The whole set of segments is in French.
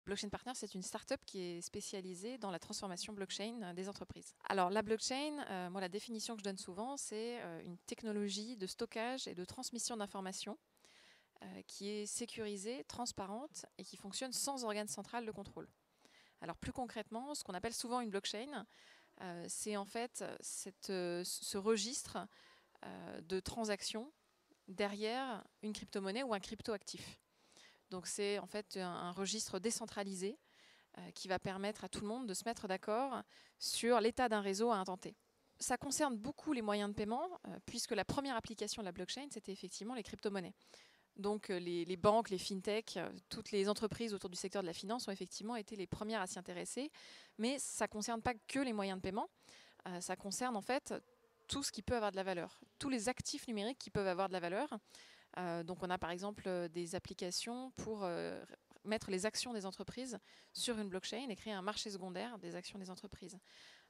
Blockchain Partner, c'est une start-up qui est spécialisée dans la transformation blockchain des entreprises. Alors la blockchain, moi la définition que je donne souvent, c'est une technologie de stockage et de transmission d'informations qui est sécurisée, transparente et qui fonctionne sans organe central de contrôle. Alors plus concrètement, ce qu'on appelle souvent une blockchain, c'est en fait ce registre de transactions derrière une crypto-monnaie ou un crypto-actif. Donc c'est en fait un registre décentralisé qui va permettre à tout le monde de se mettre d'accord sur l'état d'un réseau à un temps T. Ça concerne beaucoup les moyens de paiement, puisque la première application de la blockchain, c'était effectivement les crypto-monnaies. Donc les banques, les fintechs, toutes les entreprises autour du secteur de la finance ont effectivement été les premières à s'y intéresser. Mais ça ne concerne pas que les moyens de paiement, ça concerne en fait tout ce qui peut avoir de la valeur, tous les actifs numériques qui peuvent avoir de la valeur. Donc on a par exemple des applications pour mettre les actions des entreprises sur une blockchain et créer un marché secondaire des actions des entreprises.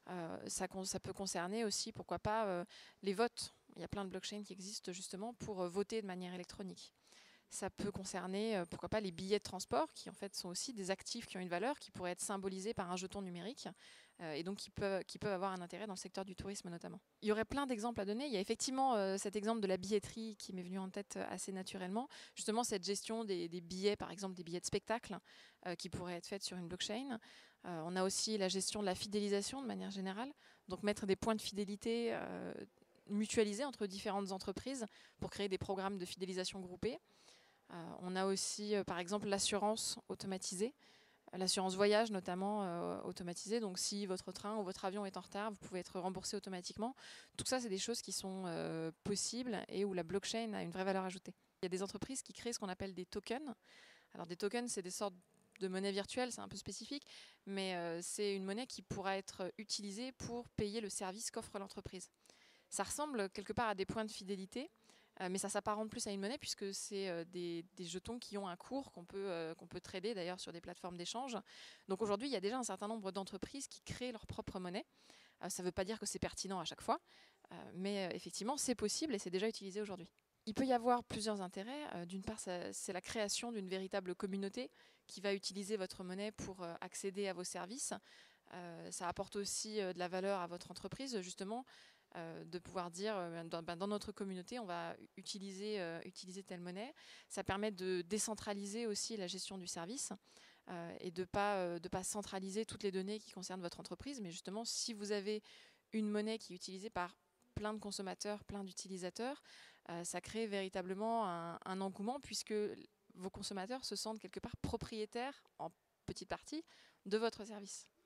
Ça peut concerner aussi, pourquoi pas, les votes. Il y a plein de blockchains qui existent justement pour voter de manière électronique. Ça peut concerner, pourquoi pas, les billets de transport, qui en fait sont aussi des actifs qui ont une valeur, qui pourraient être symbolisés par un jeton numérique, et donc qui peuvent avoir un intérêt dans le secteur du tourisme notamment. Il y aurait plein d'exemples à donner. Il y a effectivement cet exemple de la billetterie qui m'est venu en tête assez naturellement. Justement, cette gestion des billets, par exemple des billets de spectacle, qui pourraient être faite sur une blockchain. On a aussi la gestion de la fidélisation de manière générale, donc mettre des points de fidélité mutualisés entre différentes entreprises pour créer des programmes de fidélisation groupés. On a aussi, par exemple, l'assurance automatisée, l'assurance voyage notamment automatisée. Donc, si votre train ou votre avion est en retard, vous pouvez être remboursé automatiquement. Tout ça, c'est des choses qui sont possibles et où la blockchain a une vraie valeur ajoutée. Il y a des entreprises qui créent ce qu'on appelle des tokens. Alors, des tokens, c'est des sortes de monnaie virtuelle, c'est un peu spécifique, mais c'est une monnaie qui pourra être utilisée pour payer le service qu'offre l'entreprise. Ça ressemble quelque part à des points de fidélité, mais ça s'apparente plus à une monnaie puisque c'est des jetons qui ont un cours qu'on peut trader d'ailleurs sur des plateformes d'échange. Donc aujourd'hui, il y a déjà un certain nombre d'entreprises qui créent leur propre monnaie. Ça ne veut pas dire que c'est pertinent à chaque fois, mais effectivement, c'est possible et c'est déjà utilisé aujourd'hui. Il peut y avoir plusieurs intérêts. D'une part, c'est la création d'une véritable communauté qui va utiliser votre monnaie pour accéder à vos services. Ça apporte aussi de la valeur à votre entreprise, justement, de pouvoir dire dans notre communauté, on va utiliser telle monnaie. Ça permet de décentraliser aussi la gestion du service et de pas centraliser toutes les données qui concernent votre entreprise. Mais justement, si vous avez une monnaie qui est utilisée par plein de consommateurs, plein d'utilisateurs, ça crée véritablement un engouement puisque vos consommateurs se sentent quelque part propriétaires en petite partie de votre service.